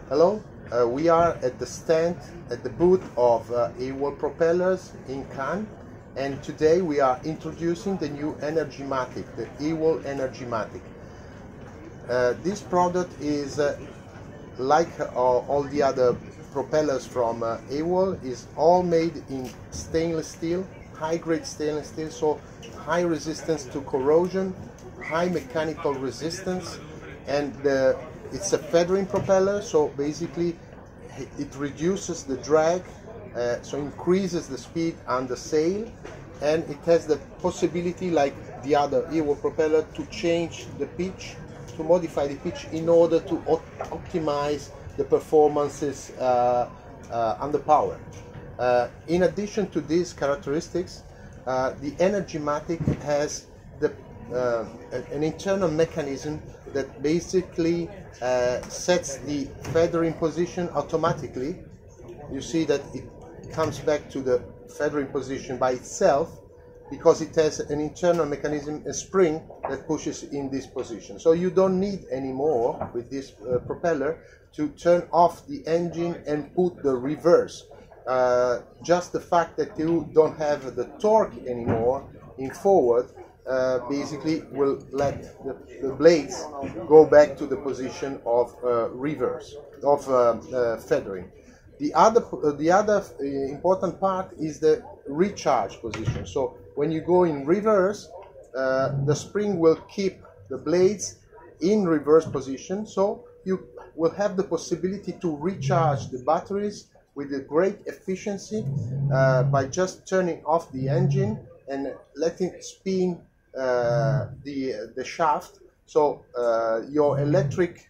Hello, we are at the stand at the booth of EWOL Propellers in Cannes, and today we are introducing the new EnergyMatic, the EWOL EnergyMatic. This product is like all the other propellers from EWOL, is all made in stainless steel, high-grade stainless steel, so high resistance to corrosion, high mechanical resistance, and it's a feathering propeller, so basically it reduces the drag, so increases the speed under sail, and it has the possibility, like the other EWOL propeller, to change the pitch, to modify the pitch in order to optimize the performances under power. In addition to these characteristics, the EnergyMatic has an internal mechanism that basically sets the feathering position automatically. You see that it comes back to the feathering position by itself because it has an internal mechanism, a spring that pushes in this position. So you don't need anymore with this propeller to turn off the engine and put the reverse. Just the fact that you don't have the torque anymore in forward basically will let the blades go back to the position of reverse, of feathering. The other important part is the recharge position. So when you go in reverse, the spring will keep the blades in reverse position, so you will have the possibility to recharge the batteries with a great efficiency by just turning off the engine and letting it spin the shaft. So your electric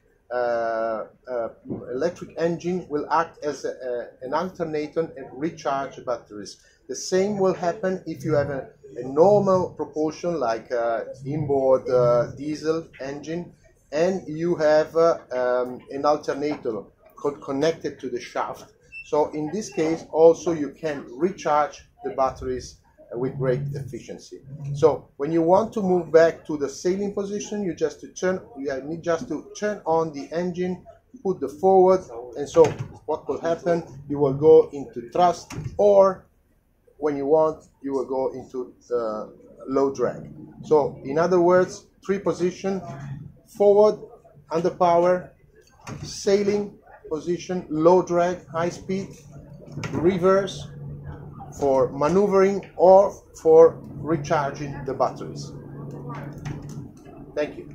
engine will act as an alternator and recharge batteries. The same will happen if you have a normal propulsion like inboard diesel engine, and you have an alternator connected to the shaft. So in this case also you can recharge the batteries with great efficiency. So when you want to move back to the sailing position, you need just to turn on the engine, put the forward, and so what will happen, you will go into thrust, or when you want, you will go into low drag. So in other words, three position: forward, under power, sailing position, low drag, high speed, reverse for maneuvering or for recharging the batteries. Thank you.